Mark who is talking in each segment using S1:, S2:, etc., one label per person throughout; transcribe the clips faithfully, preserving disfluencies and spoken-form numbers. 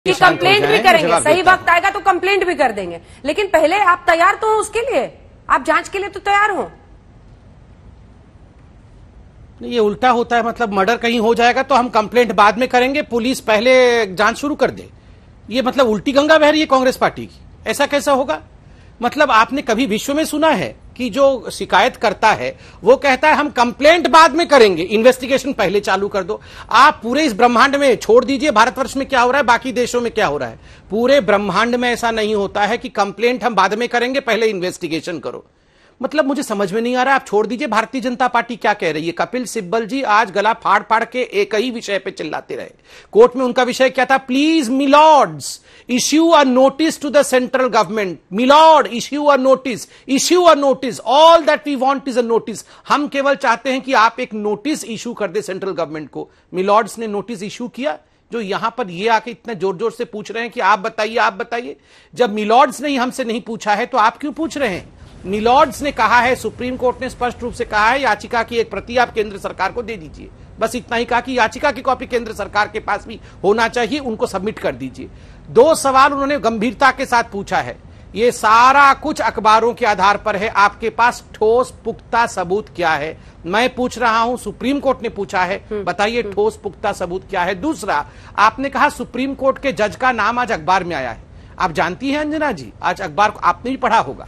S1: कि कंप्लेंट भी करेंगे, सही वक्त आएगा तो कंप्लेंट भी कर देंगे, लेकिन पहले आप तैयार तो हो उसके लिए, आप जांच के लिए तो तैयार हो।
S2: ये उल्टा होता है, मतलब मर्डर कहीं हो जाएगा तो हम कंप्लेंट बाद में करेंगे, पुलिस पहले जांच शुरू कर दे। ये मतलब उल्टी गंगा बह रही है कांग्रेस पार्टी की। ऐसा कैसा होगा? मतलब आपने कभी विश्व में सुना है कि जो शिकायत करता है वो कहता है हम कंप्लेंट बाद में करेंगे, इन्वेस्टिगेशन पहले चालू कर दो। आप पूरे इस ब्रह्मांड में छोड़ दीजिए भारतवर्ष में क्या हो रहा है, बाकी देशों में क्या हो रहा है, पूरे ब्रह्मांड में ऐसा नहीं होता है कि कंप्लेंट हम बाद में करेंगे, पहले इन्वेस्टिगेशन करो। मतलब मुझे समझ में नहीं आ रहा। आप छोड़ दीजिए भारतीय जनता पार्टी क्या कह रही है। कपिल सिब्बल जी आज गला फाड़ फाड़ के एक ही विषय पे चिल्लाते रहे। कोर्ट में उनका विषय क्या था? Please milords issue a notice to the central government. Milord issue a notice, issue a notice, all that we want is a notice. हम केवल चाहते हैं कि आप एक नोटिस इश्यू कर दे सेंट्रल गवर्नमेंट को। मिलॉर्ड्स ने नोटिस इश्यू किया। जो यहां पर ये आके इतने जोर जोर से पूछ रहे हैं कि आप बताइए आप बताइए, जब मिलॉर्ड्स ने ही हमसे नहीं पूछा है तो आप क्यों पूछ रहे हैं? मिलॉर्ड्स ने कहा है, सुप्रीम कोर्ट ने स्पष्ट रूप से कहा है, याचिका की एक प्रति आप केंद्र सरकार को दे दीजिए। बस इतना ही कहा कि याचिका की कॉपी केंद्र सरकार के पास भी होना चाहिए, उनको सबमिट कर दीजिए। दो सवाल उन्होंने गंभीरता के साथ पूछा है। ये सारा कुछ अखबारों के आधार पर है। आपके पास ठोस पुख्ता सबूत क्या है? मैं पूछ रहा हूं, सुप्रीम कोर्ट ने पूछा है, बताइए ठोस पुख्ता सबूत क्या है। दूसरा, आपने कहा सुप्रीम कोर्ट के जज का नाम आज अखबार में आया है। आप जानती हैं अंजना जी, आज अखबार को आपने भी पढ़ा होगा।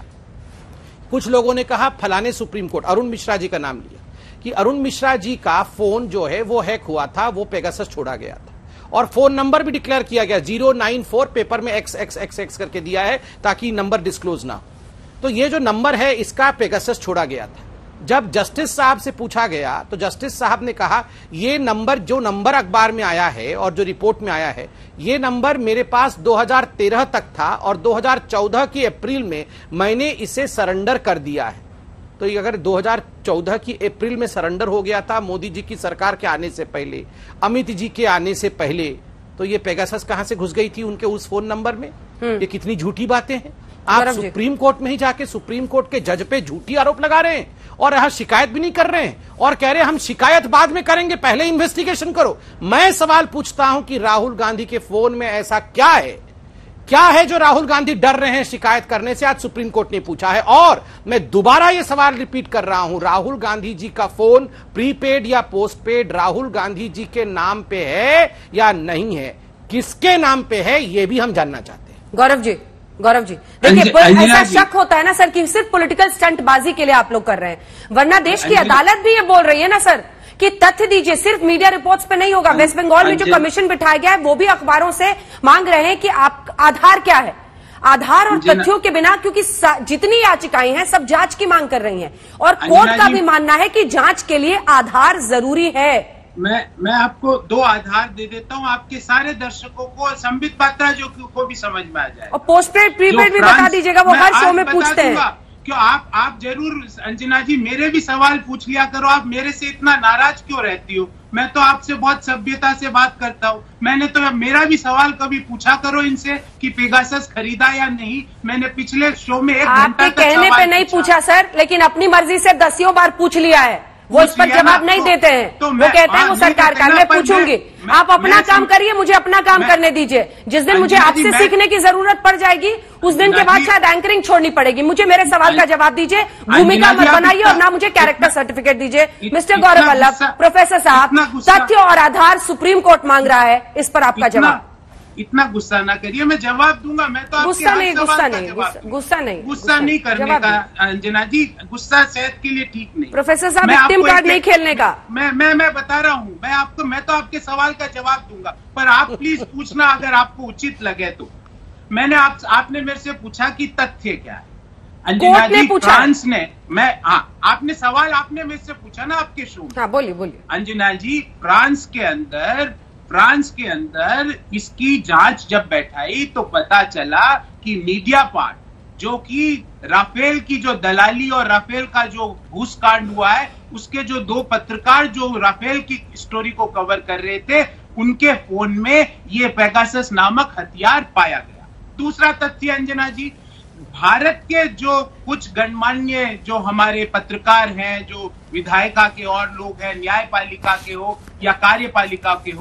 S2: कुछ लोगों ने कहा फलाने सुप्रीम कोर्ट, अरुण मिश्रा जी का नाम लिया कि अरुण मिश्रा जी का फोन जो है वो हैक हुआ था, वो पेगासस छोड़ा गया था और फोन नंबर भी डिक्लेयर किया गया जीरो नाइन फोर, पेपर में एक्स एक्स एक्स एक्स करके दिया है ताकि नंबर डिस्क्लोज ना हो। तो ये जो नंबर है इसका पेगासस छोड़ा गया था। जब जस्टिस साहब से पूछा गया तो जस्टिस साहब ने कहा ये नंबर, जो नंबर अखबार में आया है और जो रिपोर्ट में आया है, ये नंबर मेरे पास दो हज़ार तेरह तक था और दो हज़ार चौदह की अप्रैल में मैंने इसे सरेंडर कर दिया है। तो ये अगर दो हज़ार चौदह की अप्रैल में सरेंडर हो गया था, मोदी जी की सरकार के आने से पहले, अमित जी के आने से पहले, तो ये पेगासस कहां से घुस गई थी उनके उस फोन नंबर में? ये कितनी झूठी बातें हैं। आप सुप्रीम कोर्ट में ही जाके सुप्रीम कोर्ट के जज पे झूठी आरोप लगा रहे हैं और यहां शिकायत भी नहीं कर रहे हैं और कह रहे हैं हम शिकायत बाद में करेंगे, पहले इन्वेस्टिगेशन करो। मैं सवाल पूछता हूं कि राहुल गांधी के फोन में ऐसा क्या है, क्या है जो राहुल गांधी डर रहे हैं शिकायत करने से? आज सुप्रीम कोर्ट ने पूछा है। और मैं दोबारा यह सवाल रिपीट कर रहा हूं, राहुल गांधी जी का फोन प्रीपेड या पोस्टपेड राहुल गांधी जी के नाम पे है या नहीं है? किसके नाम पे है ये भी हम जानना चाहते हैं।
S1: गौरव जी, गौरव जी देखिए, ऐसा शक होता है ना सर कि सिर्फ पॉलिटिकल स्टंटबाजी के लिए आप लोग कर रहे हैं, वरना देश की अदालत भी ये बोल रही है ना सर कि तथ्य दीजिए, सिर्फ मीडिया रिपोर्ट्स पे नहीं होगा। वेस्ट बंगाल में जो कमीशन बिठाया गया है वो भी अखबारों से मांग रहे हैं कि आप आधार क्या है, आधार और तथ्यों के बिना, क्योंकि जितनी याचिकाएं हैं सब जांच की मांग कर रही हैं और कोर्ट का भी मानना है कि जांच के लिए आधार जरूरी है।
S3: मैं मैं आपको दो आधार दे देता हूं, आपके सारे दर्शकों को, संबित पात्रा जो को भी समझ में आ जाए।
S1: और पोस्टपेड प्रीपेड भी बता दीजिएगा, वो हर शो में पूछते हैं।
S3: क्यों आप आप जरूर अंजना जी मेरे भी सवाल पूछ लिया करो। आप मेरे से इतना नाराज क्यों रहती हो? मैं तो आपसे बहुत सभ्यता से बात करता हूँ। मैंने तो मेरा भी सवाल कभी पूछा करो इनसे कि पेगासस खरीदा या नहीं। मैंने पिछले शो में एक घंटा तक
S1: कहने पे नहीं पूछा सर, लेकिन अपनी मर्जी से दसियों बार पूछ लिया है। वो इस पर जवाब नहीं देते हैं, तो वो कहते हैं वो सरकार का। मैं पूछूंगी, आप अपना काम करिए, मुझे अपना काम करने दीजिए। जिस दिन मुझे आपसे सीखने की जरूरत पड़ जाएगी उस दिन के बाद शायद एंकरिंग छोड़नी पड़ेगी। मुझे मेरे सवाल का जवाब दीजिए, भूमिका मत बनाइए और ना मुझे कैरेक्टर सर्टिफिकेट दीजिए। मिस्टर गौरव वल्लभ, प्रोफेसर साहब, तथ्य और आधार सुप्रीम कोर्ट मांग रहा है, इस पर आपका जवाब।
S3: इतना गुस्सा ना करिए, मैं जवाब दूंगा। मैं तो
S1: गुस्सा नहीं, गुस्सा नहीं, गुस्सा नहीं,
S3: गुस्सा नहीं करने का अंजना जी। गुस्सा सेहत के लिए ठीक नहीं।
S1: प्रोफेसर साहब, टीम कार्ड नहीं खेलने का।
S3: मैं मैं मैं बता रहा हूँ, मैं आपको मैं तो आपके सवाल का जवाब दूंगा, पर आप प्लीज पूछना अगर आपको उचित लगे तो। मैंने आप आपने मेरे से पूछा कि तथ्य क्या है अंजना जी, फ्रांस ने, मैं हाँ आपने सवाल आपने मेरे से पूछा ना आपके शो में।
S1: हाँ बोलिए बोलिए।
S3: अंजना जी, फ्रांस के अंदर फ्रांस के अंदर इसकी जांच जब बैठाई तो पता चला कि मीडिया पार्ट, जो कि राफेल की जो दलाली और राफेल का जो घूसकांड हुआ है, उसके जो दो पत्रकार जो राफेल की स्टोरी को कवर कर रहे थे, उनके फोन में ये पेगासस नामक हथियार पाया गया। दूसरा तथ्य अंजना जी, भारत के जो कुछ गणमान्य जो हमारे पत्रकार हैं, जो विधायिका के और लोग हैं, न्यायपालिका के हो या कार्यपालिका के हो,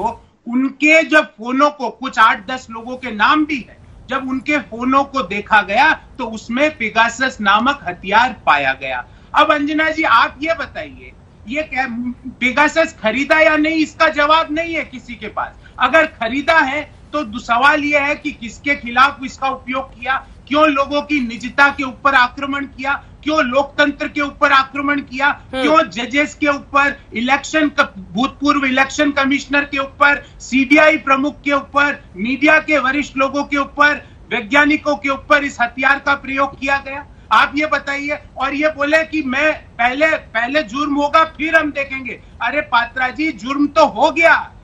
S3: उनके जब फोनों को, कुछ आठ दस लोगों के नाम भी है, जब उनके फोनों को देखा गया तो उसमें पेगासस नामक हथियार पाया गया। अब अंजना जी आप ये बताइए, ये पेगासस खरीदा या नहीं, इसका जवाब नहीं है किसी के पास। अगर खरीदा है तो सवाल यह है कि किसके खिलाफ इसका उपयोग किया, क्यों लोगों की निजता के ऊपर आक्रमण किया, क्यों लोकतंत्र के ऊपर आक्रमण किया, क्यों जजेस के ऊपर, इलेक्शन भूतपूर्व इलेक्शन कमिश्नर के ऊपर, सीबीआई प्रमुख के ऊपर, मीडिया के वरिष्ठ लोगों के ऊपर, वैज्ञानिकों के ऊपर इस हथियार का प्रयोग किया गया। आप ये बताइए। और ये बोले कि मैं पहले पहले जुर्म होगा फिर हम देखेंगे। अरे पात्रा जी, जुर्म तो हो गया,